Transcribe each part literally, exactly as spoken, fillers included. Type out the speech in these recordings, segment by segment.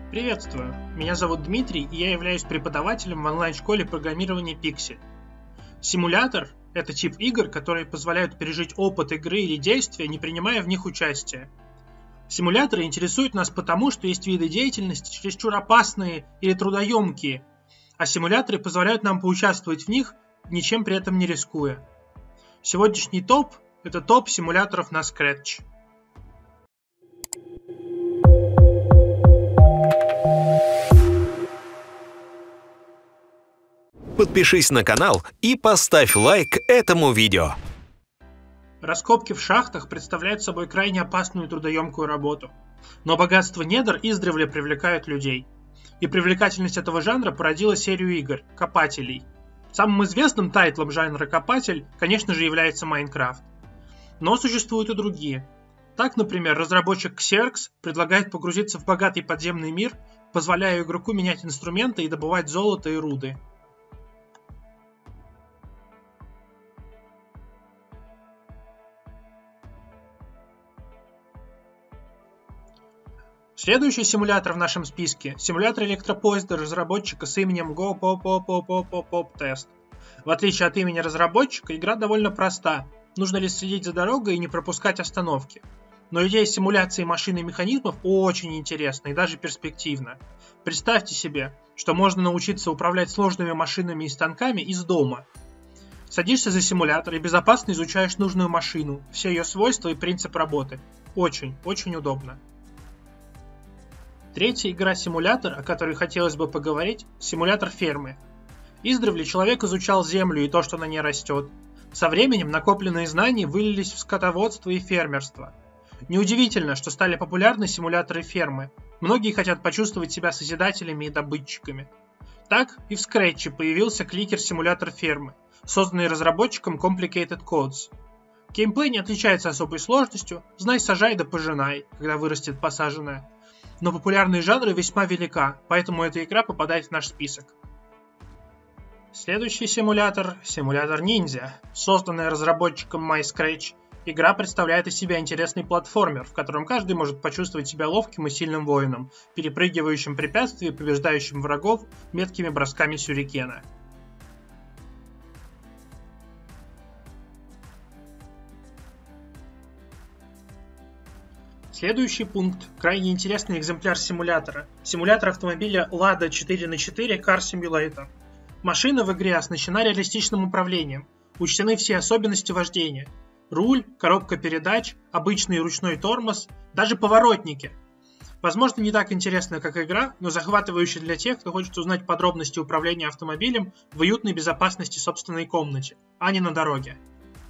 Приветствую, меня зовут Дмитрий, и я являюсь преподавателем в онлайн-школе программирования Pixel. Симулятор – это тип игр, которые позволяют пережить опыт игры или действия, не принимая в них участия. Симуляторы интересуют нас потому, что есть виды деятельности чересчур опасные или трудоемкие, а симуляторы позволяют нам поучаствовать в них, ничем при этом не рискуя. Сегодняшний топ – это топ симуляторов на Scratch. Подпишись на канал и поставь лайк этому видео. Раскопки в шахтах представляют собой крайне опасную и трудоемкую работу. Но богатство недр издревле привлекают людей. И привлекательность этого жанра породила серию игр – копателей. Самым известным тайтлом жанра копатель, конечно же, является Майнкрафт. Но существуют и другие. Так, например, разработчик Xerx предлагает погрузиться в богатый подземный мир, позволяя игроку менять инструменты и добывать золото и руды. Следующий симулятор в нашем списке – симулятор электропоезда разработчика с именем GoPoPoPoPoPoPoPoTest. В отличие от имени разработчика, игра довольно проста. Нужно лишь следить за дорогой и не пропускать остановки. Но идея симуляции машин и механизмов очень интересна и даже перспективна. Представьте себе, что можно научиться управлять сложными машинами и станками из дома. Садишься за симулятор и безопасно изучаешь нужную машину, все ее свойства и принцип работы. Очень, очень удобно. Третья игра-симулятор, о которой хотелось бы поговорить – симулятор фермы. Издревле человек изучал землю и то, что на ней растет. Со временем накопленные знания вылились в скотоводство и фермерство. Неудивительно, что стали популярны симуляторы фермы. Многие хотят почувствовать себя созидателями и добытчиками. Так и в Scratch появился кликер-симулятор фермы, созданный разработчиком Complicated Codes. Геймплей не отличается особой сложностью, знай сажай да пожинай, когда вырастет посаженное. Но популярность жанра весьма велика, поэтому эта игра попадает в наш список. Следующий симулятор – симулятор ниндзя. Созданный разработчиком MyScratch, игра представляет из себя интересный платформер, в котором каждый может почувствовать себя ловким и сильным воином, перепрыгивающим препятствия и побеждающим врагов меткими бросками сюрикена. Следующий пункт – крайне интересный экземпляр симулятора. Симулятор автомобиля Lada четыре на четыре Car Simulator. Машина в игре оснащена реалистичным управлением. Учтены все особенности вождения. Руль, коробка передач, обычный ручной тормоз, даже поворотники. Возможно, не так интересно, как игра, но захватывающе для тех, кто хочет узнать подробности управления автомобилем в уютной безопасности собственной комнате, а не на дороге.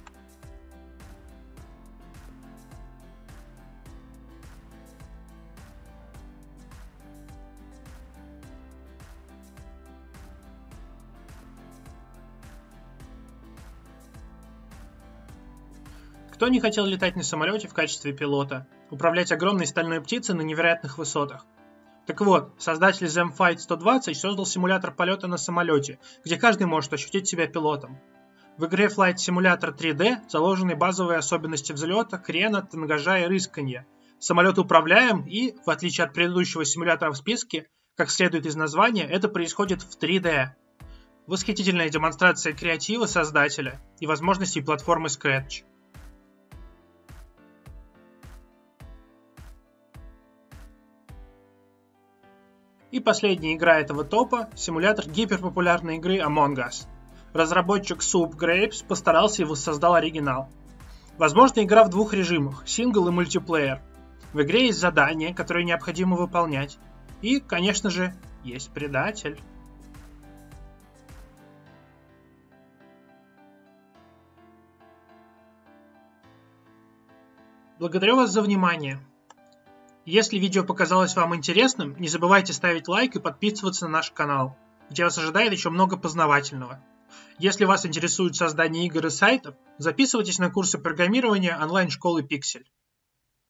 Кто не хотел летать на самолете в качестве пилота, управлять огромной стальной птицей на невероятных высотах? Так вот, создатель Zemfight сто двадцать создал симулятор полета на самолете, где каждый может ощутить себя пилотом. В игре Flight Simulator три дэ заложены базовые особенности взлета, крена, тангажа и рысканья. Самолет управляем и, в отличие от предыдущего симулятора в списке, как следует из названия, это происходит в три дэ. Восхитительная демонстрация креатива создателя и возможностей платформы Scratch. И последняя игра этого топа – симулятор гиперпопулярной игры Among Us. Разработчик Soup Grapes постарался и воссоздал оригинал. Возможно, игра в двух режимах – сингл и мультиплеер. В игре есть задания, которые необходимо выполнять. И, конечно же, есть предатель. Благодарю вас за внимание. Если видео показалось вам интересным, не забывайте ставить лайк и подписываться на наш канал, где вас ожидает еще много познавательного. Если вас интересует создание игр и сайтов, записывайтесь на курсы программирования онлайн-школы Pixel.